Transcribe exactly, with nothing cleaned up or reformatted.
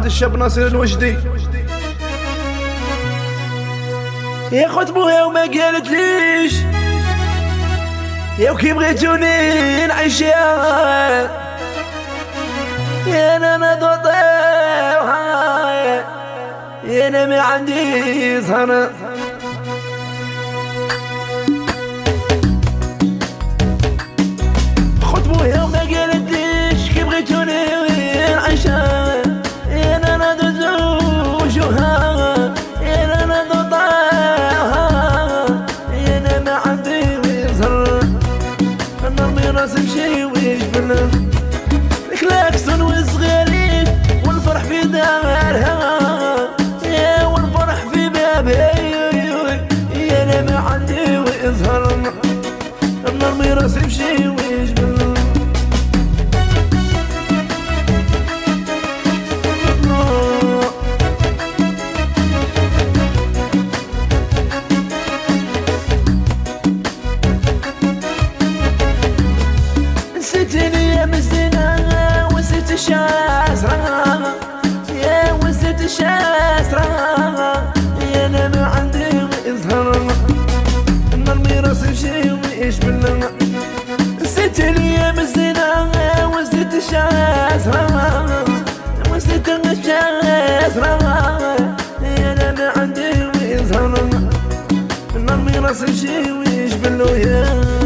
عند الشاب ناصر الوجدي. يا خوت بويا وما قالت ليش يا وكي بغيتوني نعيش يا يا انا ما ضطيوها يا انا ما عندي صنع. خوت بويا وما قالت ليش كي بغيتوني نعيش يا انا ما ضطيوها يا انا ما راسي مشي ويجبنا الكلاكسون والصغيرين والفرح في دارها يا والفرح في بابها يا انا ما عندي ويظهر النار مي راسي مشي ويجبنا. نسيتني يا مزينة ونسيت الشاسرة يا ونسيت الشاسرة يا انا ما عندي ويظهر النار مي راسي مشي ويجبلنا. نسيتني يا مزينة ونسيت الشاسرة ونسيت الشاسرة يا انا ما عندي ويظهر النار مي راسي مشي ويجبلنا.